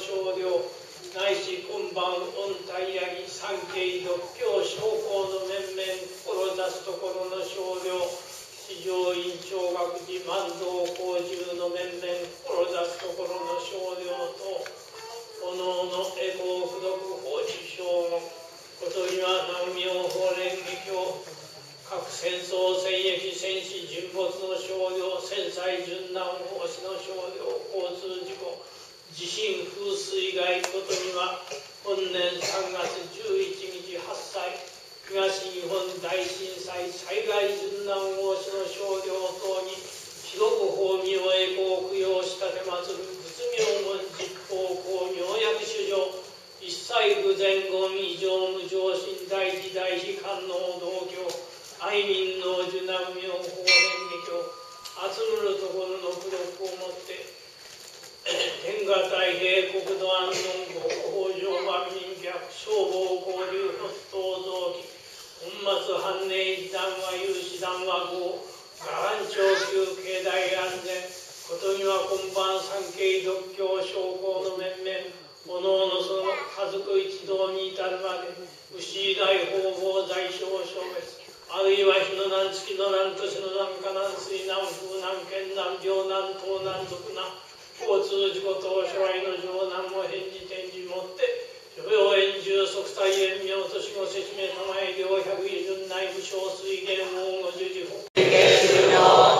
少領ないし今晩御大ヤギ三景独協将校の面々志すところの少領四条院長学寺万蔵光十の面々志すところの少領とおのおのエコー不読法師将門ことには南明法蓮華経各戦争戦役戦死人没の少領戦災殉難奉仕の少領交通事故地震風水害ことには本年3月11日発災東日本大震災災害殉難奉仕の少領等に広く法名を栄光供養したてまつる仏名門実法公明薬主上一切具前言異常無常心大事大悲観能道教愛民の受難妙法蓮華経集むるところの功力をもって天下太平国土安穏国北条万民百消防交流発動臓器本末藩寧一段は有志段は豪我安長久経大安全ことには今晩三景独協将校の面々おのおのその家族一同に至るまで牛大方々在所消滅あるいは日の難月の難年の難火難水難風難剣難病難盗難賊難交通事故等諸来の情難も返事転じもって諸病炎中即災炎明年子せしめ玉へ両百位順内部小水源王の十字法